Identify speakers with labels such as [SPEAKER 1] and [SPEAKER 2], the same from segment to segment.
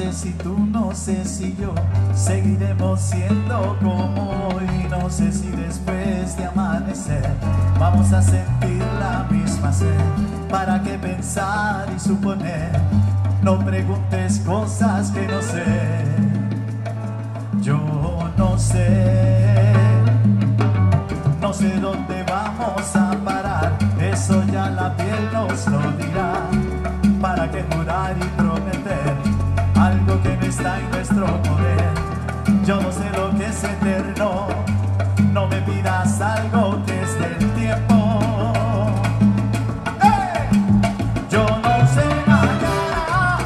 [SPEAKER 1] sé si tú, no sé si yo seguiremos siendo como hoy. No sé si después de amanecer vamos a sentir la misma sed. ¿Para qué pensar y suponer? No preguntes cosas que no sé. Yo no sé, no sé dónde vamos a parar. Eso ya la piel nos lo dirá. ¿Para qué jurar y prometer algo que no está en nuestro poder? Yo no sé lo que es eterno. No me pidas algo que es del tiempo. ¡Hey! Yo no sé mañana.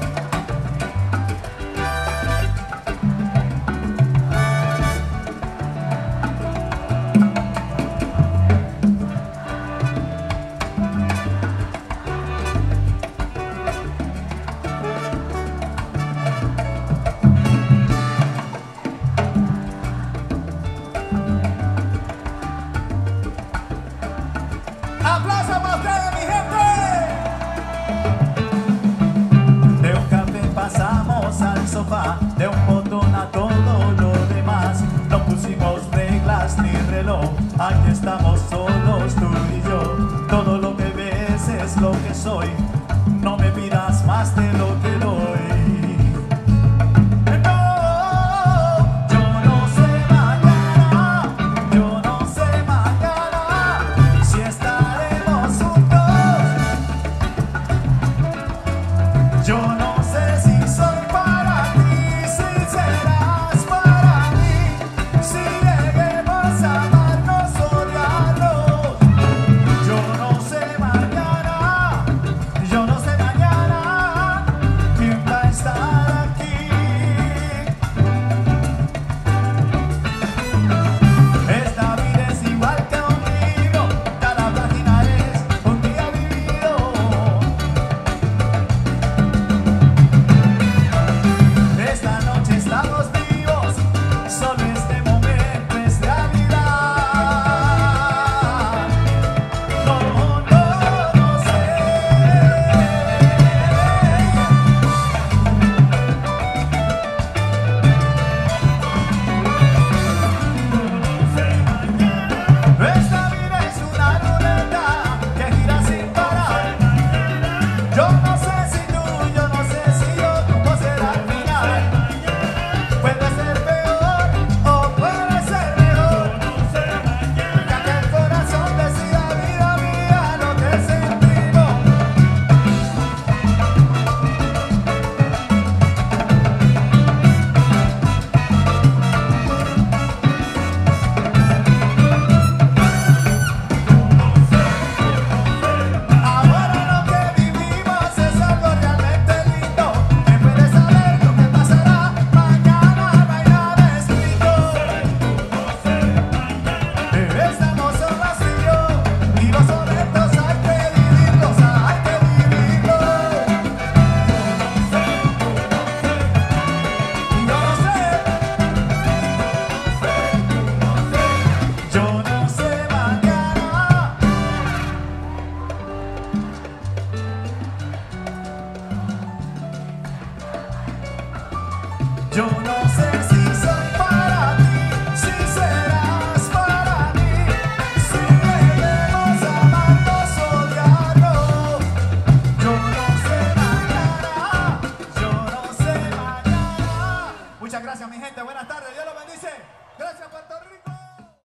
[SPEAKER 1] ¡Aplausos para ustedes, mi gente! De un café pasamos al sofá, de un botón a todo lo demás. No pusimos reglas ni reloj, aquí estamos solos tú y yo. Todo lo que ves es lo que soy, no me pidas más de lo que doy. Yo no sé si soy para ti, si serás para mí, si lleguemos a amarnos o odiarnos. Yo no sé mañana quién va a estar aquí. Esta vida es igual que un libro, cada página es un día vivido. Esta noche estamos vivos, solo este momento es realidad. No, no, no sé. Esta vida es una ruleta que gira sin parar. Yo no sé si tú, yo no sé si yo, cómo será al final. Puede ser peor o puede ser mejor. Ya que el corazón decida, vida mía, lo que sentimos. Ahora lo que vivimos es algo realmente lindo. ¿Quién puede saber lo que pasará mañana? No hay nada escrito. Estamos solas y yo, y los momentos hay que vivirlos, hay que vivirlos. Y yo no sé, yo no sé mañana. Yo no sé si soy para ti, si serás para mí, si lleguemos a amarnos o odiarnos. Yo no sé mañana, yo no sé mañana. Muchas gracias, mi gente. Buenas tardes. Dios los bendice.